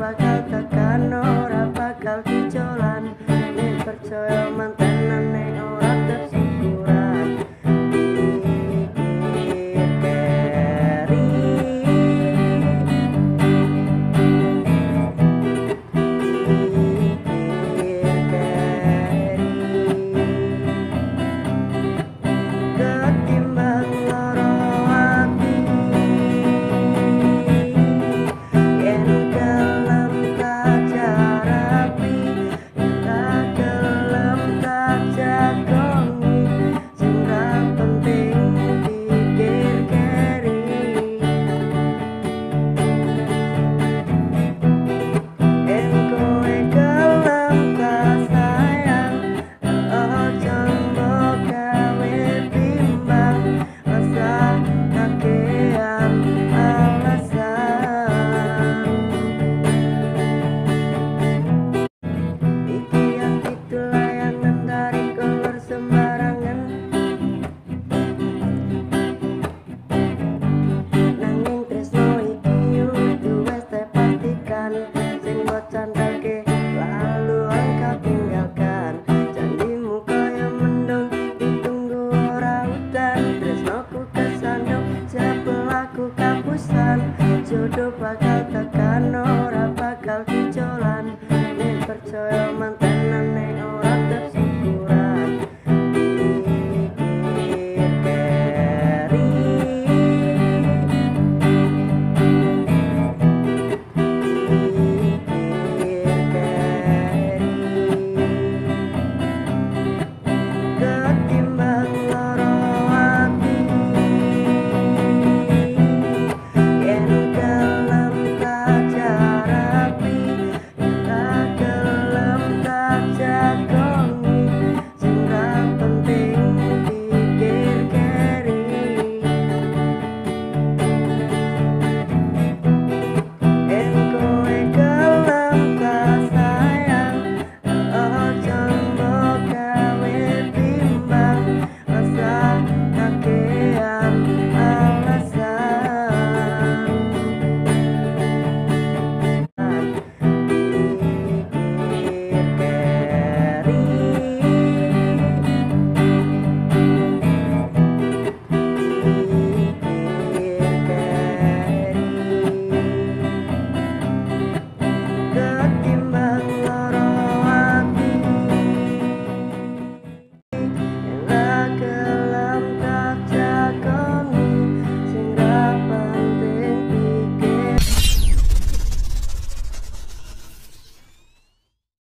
bakal tekan ora bakal dicolan. Nek percaya mantenan nek ora tersyukuran. Pikir keri ketimbang loro ati. Yen kelem tak jarapi, tak kelem tak jagongi, sing ra penting pikir keri. Yen kowe kelem tak sayang, ojo mbok gawe bimbang, rasa kakean alasan. Iki yang itu layangan tarik kolor sembarangan, nanging tresno iki kudu wis pastikan. Sing mbok candhake lalu angka tinggalkan. Janjimu kaya mendung ditunggu ora udan. Tresnoku kesandung, sebelah aku kapusan. Jodoh bakal tekan